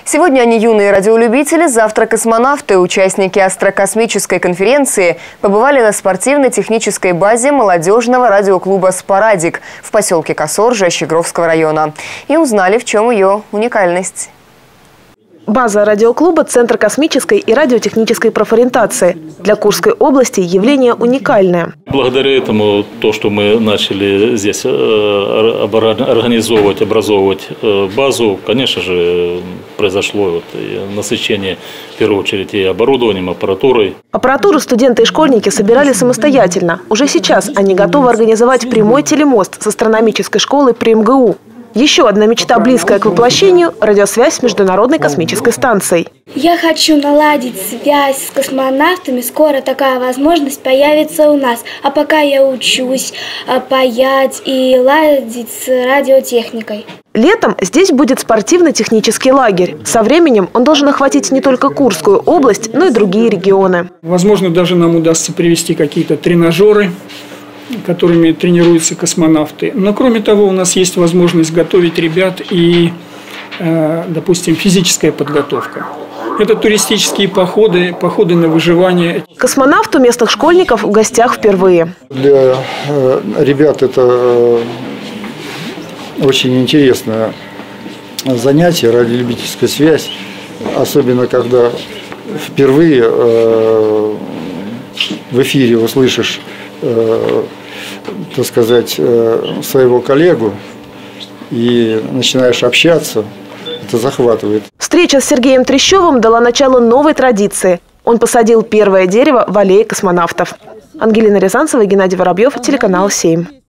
Сегодня они юные радиолюбители, завтра космонавты. Участники астрокосмической конференции побывали на спортивно-технической базе молодежного радиоклуба «Спорадик» в поселке Косоржа Щегровского района. И узнали, в чем ее уникальность. База радиоклуба – центр космической и радиотехнической профориентации. Для Курской области явление уникальное. Благодаря этому, то, что мы начали здесь организовывать, образовывать базу, конечно же, произошло насыщение, в первую очередь, и оборудованием, аппаратурой. Аппаратуру студенты и школьники собирали самостоятельно. Уже сейчас они готовы организовать прямой телемост с астрономической школой при МГУ. Еще одна мечта, близкая к воплощению – радиосвязь с Международной космической станцией. Я хочу наладить связь с космонавтами. Скоро такая возможность появится у нас. А пока я учусь паять и ладить с радиотехникой. Летом здесь будет спортивно-технический лагерь. Со временем он должен охватить не только Курскую область, но и другие регионы. Возможно, даже нам удастся привести какие-то тренажеры, которыми тренируются космонавты. Но кроме того, у нас есть возможность готовить ребят и, допустим, физическая подготовка. Это туристические походы, походы на выживание. Космонавт у местных школьников в гостях впервые. Для ребят это очень интересное занятие, радиолюбительская связь. Особенно, когда впервые в эфире услышишь, так сказать, своего коллегу и начинаешь общаться, это захватывает. Встреча с Сергеем Трещевым дала начало новой традиции. Он посадил первое дерево в аллее космонавтов. Ангелина Рязанцева, Геннадий Воробьев, телеканал 7.